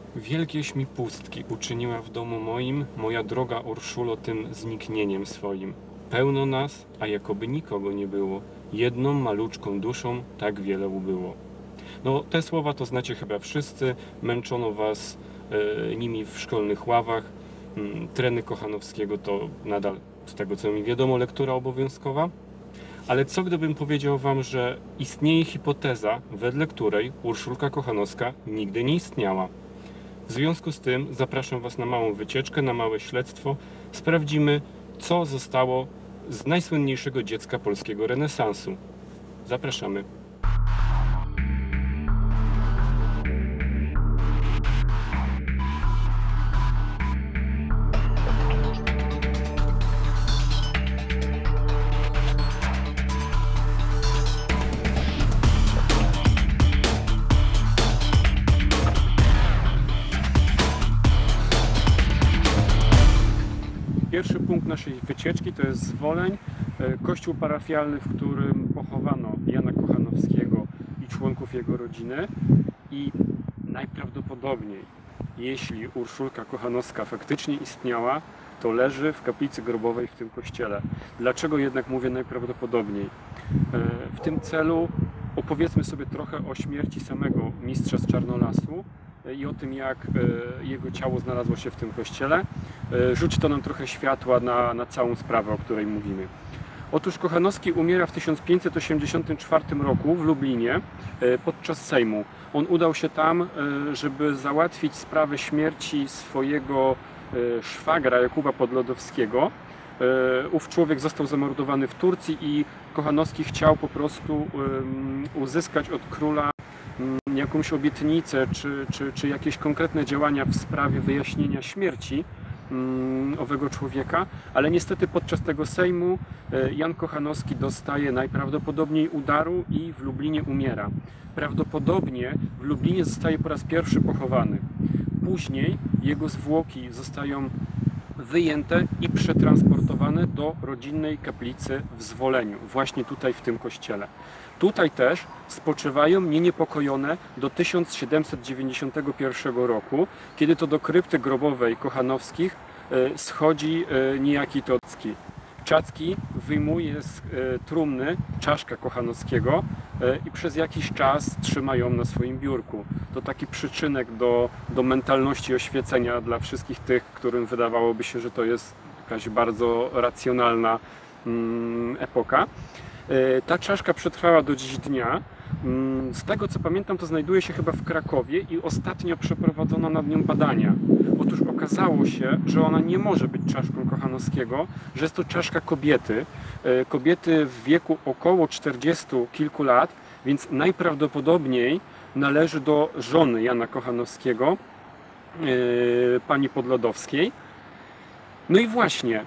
Wielkieś mi pustki uczyniła w domu moim, moja droga Urszulo, tym zniknieniem swoim. Pełno nas, a jakoby nikogo nie było. Jedną maluczką duszą tak wiele ubyło. No, te słowa to znacie chyba wszyscy. Męczono was nimi w szkolnych ławach. Treny Kochanowskiego to nadal, z tego co mi wiadomo, lektura obowiązkowa. Ale co gdybym powiedział wam, że istnieje hipoteza, wedle której Urszulka Kochanowska nigdy nie istniała? W związku z tym zapraszam was na małą wycieczkę, na małe śledztwo. Sprawdzimy, co zostało z najsłynniejszego dziecka polskiego renesansu. Zapraszamy. Pierwszy punkt naszej wycieczki to jest Zwoleń, kościół parafialny, w którym pochowano Jana Kochanowskiego i członków jego rodziny. I najprawdopodobniej, jeśli Urszulka Kochanowska faktycznie istniała, to leży w kaplicy grobowej w tym kościele. Dlaczego jednak mówię najprawdopodobniej? W tym celu opowiedzmy sobie trochę o śmierci samego mistrza z Czarnolasu i o tym, jak jego ciało znalazło się w tym kościele. Rzuci to nam trochę światła na całą sprawę, o której mówimy. Otóż Kochanowski umiera w 1584 roku w Lublinie podczas Sejmu. On udał się tam, żeby załatwić sprawę śmierci swojego szwagra Jakuba Podlodowskiego. Ów człowiek został zamordowany w Turcji i Kochanowski chciał po prostu uzyskać od króla jakąś obietnicę czy jakieś konkretne działania w sprawie wyjaśnienia śmierci owego człowieka, ale niestety podczas tego Sejmu Jan Kochanowski dostaje najprawdopodobniej udaru i w Lublinie umiera. Prawdopodobnie w Lublinie zostaje po raz pierwszy pochowany. Później jego zwłoki zostają wyjęte i przetransportowane do rodzinnej kaplicy w Zwoleniu, właśnie tutaj w tym kościele. Tutaj też spoczywają nieniepokojone do 1791 roku, kiedy to do krypty grobowej Kochanowskich schodzi niejaki Tocki. Czacki wyjmuje z trumny czaszkę Kochanowskiego i przez jakiś czas trzyma ją na swoim biurku. To taki przyczynek do mentalności oświecenia dla wszystkich tych, którym wydawałoby się, że to jest jakaś bardzo racjonalna epoka. Ta czaszka przetrwała do dziś dnia. Z tego co pamiętam, to znajduje się chyba w Krakowie i ostatnio przeprowadzono nad nią badania. Otóż okazało się, że ona nie może być czaszką Kochanowskiego, że jest to czaszka kobiety. Kobiety w wieku około 40 kilku lat, więc najprawdopodobniej należy do żony Jana Kochanowskiego, pani Podlodowskiej. No i właśnie,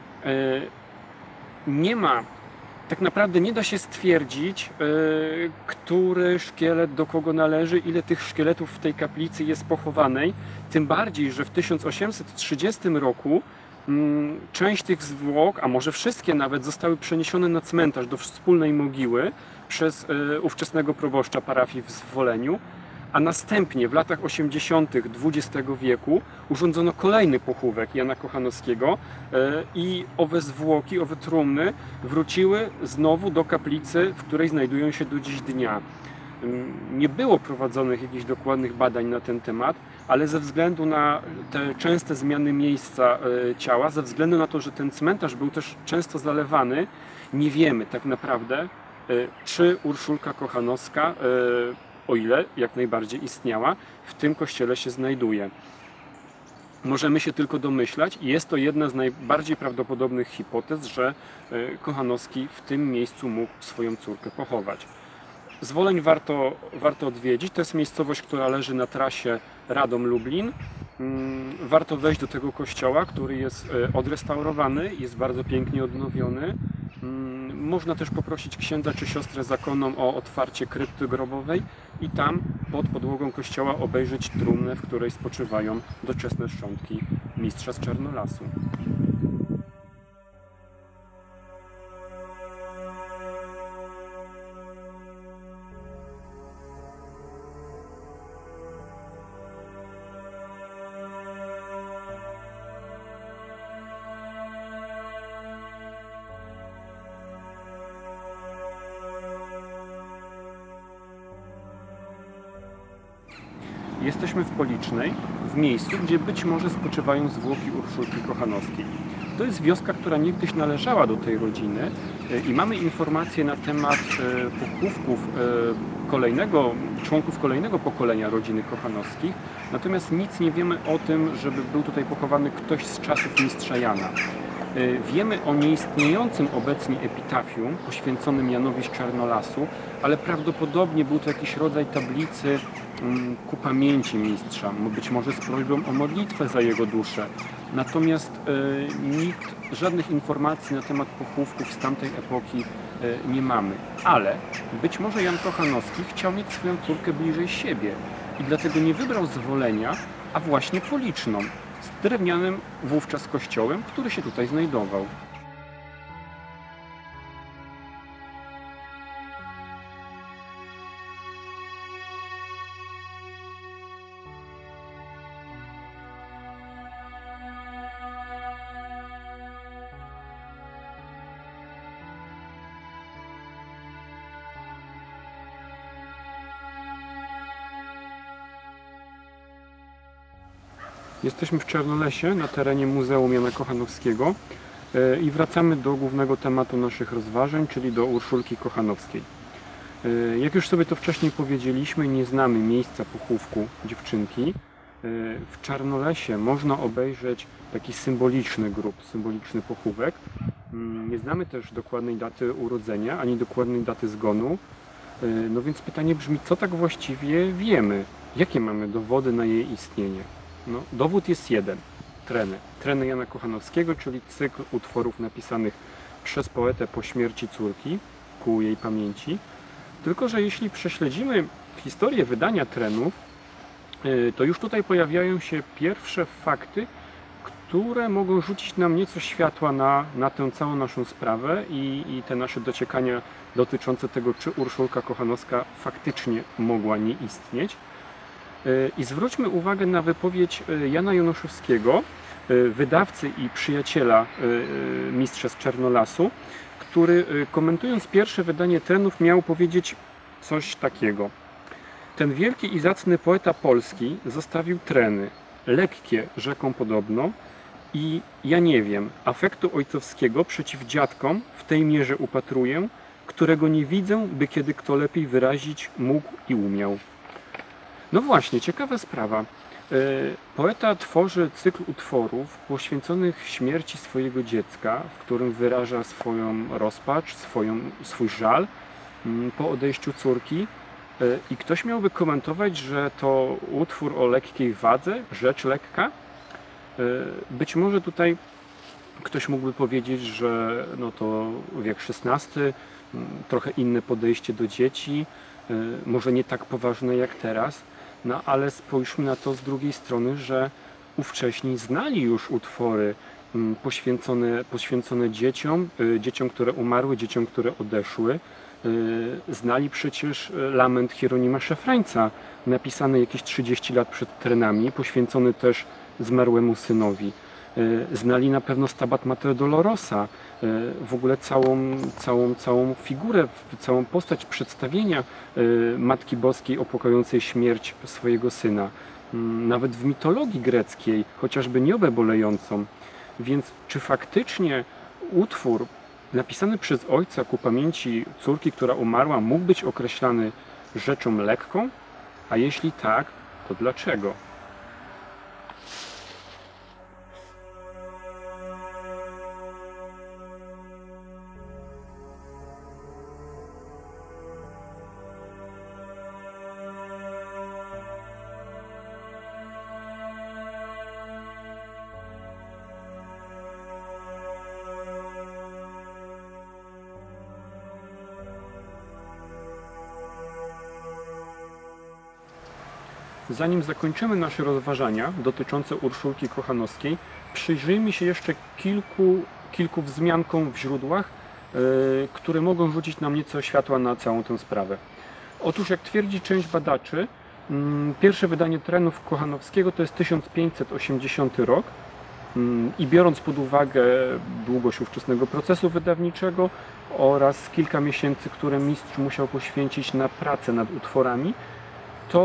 tak naprawdę nie da się stwierdzić, który szkielet do kogo należy, ile tych szkieletów w tej kaplicy jest pochowanej. Tym bardziej, że w 1830 roku część tych zwłok, a może wszystkie nawet, zostały przeniesione na cmentarz do wspólnej mogiły przez ówczesnego proboszcza parafii w Zwoleniu. A następnie w latach 80. XX wieku urządzono kolejny pochówek Jana Kochanowskiego i owe zwłoki, owe trumny wróciły znowu do kaplicy, w której znajdują się do dziś dnia. Nie było prowadzonych jakichś dokładnych badań na ten temat, ale ze względu na te częste zmiany miejsca ciała, ze względu na to, że ten cmentarz był też często zalewany, nie wiemy tak naprawdę, czy Urszulka Kochanowska, o ile jak najbardziej istniała, w tym kościele się znajduje. Możemy się tylko domyślać i jest to jedna z najbardziej prawdopodobnych hipotez, że Kochanowski w tym miejscu mógł swoją córkę pochować. Zwoleń warto odwiedzić. To jest miejscowość, która leży na trasie Radom-Lublin. Warto wejść do tego kościoła, który jest odrestaurowany, jest bardzo pięknie odnowiony. Można też poprosić księdza czy siostrę zakonną o otwarcie krypty grobowej i tam pod podłogą kościoła obejrzeć trumnę, w której spoczywają doczesne szczątki mistrza z Czarnolasu. jesteśmy w Policznej, w miejscu, gdzie być może spoczywają zwłoki Urszulki Kochanowskiej. To jest wioska, która niegdyś należała do tej rodziny i mamy informacje na temat pochówków członków kolejnego pokolenia rodziny Kochanowskich, natomiast nic nie wiemy o tym, żeby był tutaj pochowany ktoś z czasów mistrza Jana. Wiemy o nieistniejącym obecnie epitafium poświęconym Janowi z Czarnolasu, ale prawdopodobnie był to jakiś rodzaj tablicy ku pamięci mistrza, być może z prośbą o modlitwę za jego duszę. Natomiast żadnych informacji na temat pochówków z tamtej epoki nie mamy. Ale być może Jan Kochanowski chciał mieć swoją córkę bliżej siebie i dlatego nie wybrał Zwolenia, a właśnie Policzną, z drewnianym wówczas kościołem, który się tutaj znajdował. Jesteśmy w Czarnolesie, na terenie Muzeum Jana Kochanowskiego i wracamy do głównego tematu naszych rozważań, czyli do Urszulki Kochanowskiej. Jak już sobie to wcześniej powiedzieliśmy, nie znamy miejsca pochówku dziewczynki. W Czarnolesie można obejrzeć taki symboliczny grób, symboliczny pochówek. Nie znamy też dokładnej daty urodzenia, ani dokładnej daty zgonu. No więc pytanie brzmi, co tak właściwie wiemy? Jakie mamy dowody na jej istnienie? No, dowód jest jeden. Treny. Treny Jana Kochanowskiego, czyli cykl utworów napisanych przez poetę po śmierci córki, ku jej pamięci. Tylko że jeśli prześledzimy historię wydania trenów, to już tutaj pojawiają się pierwsze fakty, które mogą rzucić nam nieco światła na tę całą naszą sprawę i te nasze dociekania dotyczące tego, czy Urszulka Kochanowska faktycznie mogła nie istnieć. I zwróćmy uwagę na wypowiedź Jana Januszewskiego, wydawcy i przyjaciela mistrza z Czarnolasu, który komentując pierwsze wydanie trenów miał powiedzieć coś takiego. Ten wielki i zacny poeta polski zostawił treny, lekkie rzeką podobno, i ja nie wiem, afektu ojcowskiego przeciw dziadkom w tej mierze upatruję, którego nie widzę, by kiedy kto lepiej wyrazić mógł i umiał. No właśnie, ciekawa sprawa. Poeta tworzy cykl utworów poświęconych śmierci swojego dziecka, w którym wyraża swoją rozpacz, swój żal po odejściu córki. I ktoś miałby komentować, że to utwór o lekkiej wadze, rzecz lekka. Być może tutaj ktoś mógłby powiedzieć, że no to wiek XVI, trochę inne podejście do dzieci, może nie tak poważne jak teraz. No ale spójrzmy na to z drugiej strony, że ówcześni znali już utwory poświęcone dzieciom, które umarły, dzieciom, które odeszły. Znali przecież lament Hieronima Szafrańca, napisany jakieś 30 lat przed trenami, poświęcony też zmarłemu synowi. Znali na pewno Stabat Mater Dolorosa, w ogóle całą figurę, całą postać przedstawienia Matki Boskiej opłakującej śmierć swojego syna. Nawet w mitologii greckiej, chociażby Niobę bolejącą. Więc czy faktycznie utwór napisany przez ojca ku pamięci córki, która umarła, mógł być określany rzeczą lekką? A jeśli tak, to dlaczego? Zanim zakończymy nasze rozważania dotyczące Urszulki Kochanowskiej, przyjrzyjmy się jeszcze kilku wzmiankom w źródłach, które mogą rzucić nam nieco światła na całą tę sprawę. Otóż, jak twierdzi część badaczy, pierwsze wydanie trenów Kochanowskiego to jest 1580 rok i biorąc pod uwagę długość ówczesnego procesu wydawniczego oraz kilka miesięcy, które mistrz musiał poświęcić na pracę nad utworami, to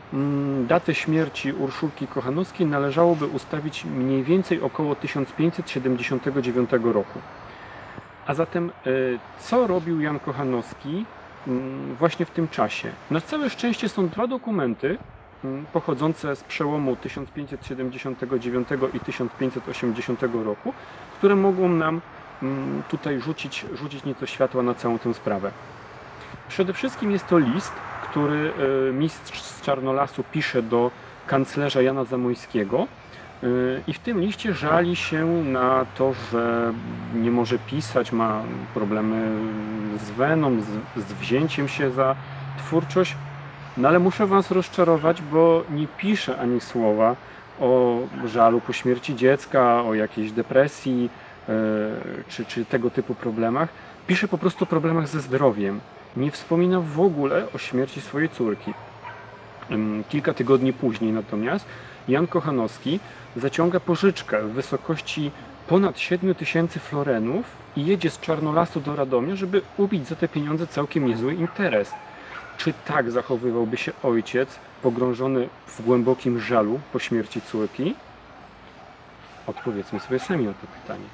datę śmierci Urszulki Kochanowskiej należałoby ustawić mniej więcej około 1579 roku. A zatem co robił Jan Kochanowski właśnie w tym czasie? Na całe szczęście są dwa dokumenty pochodzące z przełomu 1579 i 1580 roku, które mogą nam tutaj rzucić nieco światła na całą tę sprawę. Przede wszystkim jest to list, który mistrz z Czarnolasu pisze do kanclerza Jana Zamoyskiego i w tym liście żali się na to, że nie może pisać, ma problemy z weną, z wzięciem się za twórczość. No ale muszę Was rozczarować, bo nie pisze ani słowa o żalu po śmierci dziecka, o jakiejś depresji czy tego typu problemach. Pisze po prostu o problemach ze zdrowiem. Nie wspomina w ogóle o śmierci swojej córki. Kilka tygodni później natomiast Jan Kochanowski zaciąga pożyczkę w wysokości ponad 7000 florenów i jedzie z Czarnolasu do Radomia, żeby ubić za te pieniądze całkiem niezły interes. Czy tak zachowywałby się ojciec pogrążony w głębokim żalu po śmierci córki? Odpowiedzmy sobie sami na to pytanie.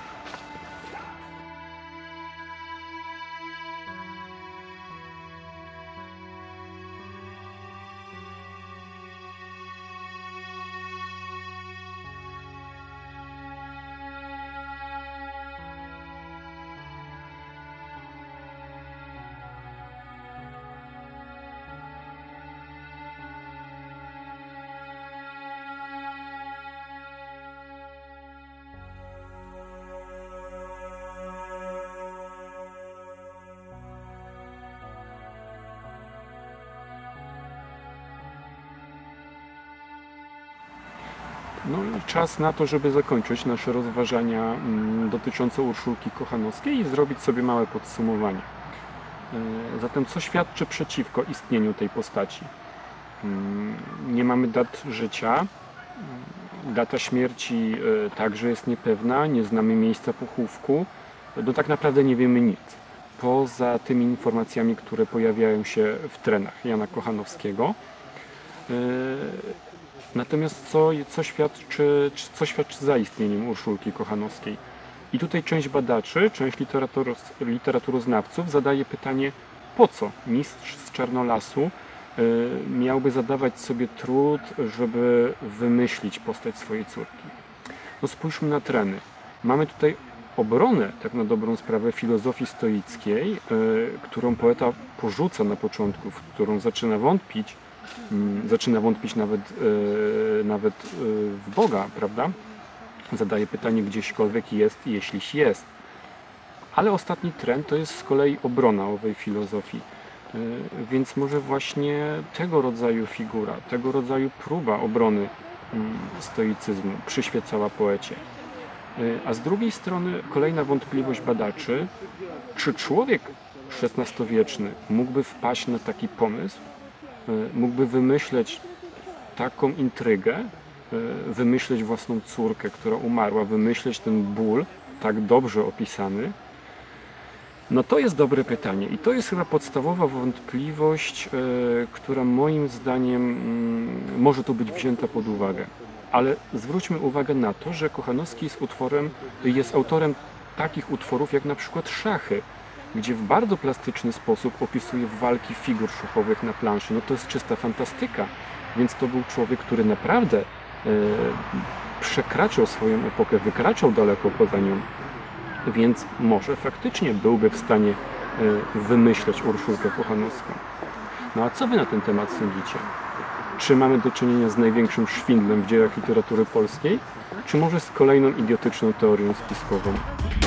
No i czas na to, żeby zakończyć nasze rozważania dotyczące Urszulki Kochanowskiej i zrobić sobie małe podsumowanie. Zatem co świadczy przeciwko istnieniu tej postaci? Nie mamy dat życia, data śmierci także jest niepewna, nie znamy miejsca pochówku, no tak naprawdę nie wiemy nic. Poza tymi informacjami, które pojawiają się w trenach Jana Kochanowskiego. Natomiast co świadczy za istnieniem Urszulki Kochanowskiej? I tutaj część badaczy, część literaturoznawców zadaje pytanie, po co mistrz z Czarnolasu miałby zadawać sobie trud, żeby wymyślić postać swojej córki. No spójrzmy na treny. Mamy tutaj obronę, tak na dobrą sprawę, filozofii stoickiej, którą poeta porzuca na początku, w którą zaczyna wątpić nawet w Boga, prawda? Zadaje pytanie, gdzieśkolwiek jest, jeśliś jest. Ale ostatni trend to jest z kolei obrona owej filozofii. Więc może właśnie tego rodzaju figura, tego rodzaju próba obrony stoicyzmu przyświecała poecie. A z drugiej strony kolejna wątpliwość badaczy, czy człowiek XVI-wieczny mógłby wpaść na taki pomysł, mógłby wymyśleć taką intrygę, wymyśleć własną córkę, która umarła, wymyśleć ten ból tak dobrze opisany? No to jest dobre pytanie i to jest chyba podstawowa wątpliwość, która moim zdaniem może tu być wzięta pod uwagę. Ale zwróćmy uwagę na to, że Kochanowski jest autorem takich utworów jak na przykład Szachy, gdzie w bardzo plastyczny sposób opisuje walki figur szachowych na planszy. No to jest czysta fantastyka, więc to był człowiek, który naprawdę przekraczał swoją epokę, wykraczał daleko poza nią, więc może faktycznie byłby w stanie wymyśleć Urszulkę Kochanowską. No a co Wy na ten temat sądzicie? Czy mamy do czynienia z największym szwindlem w dziejach literatury polskiej, czy może z kolejną idiotyczną teorią spiskową?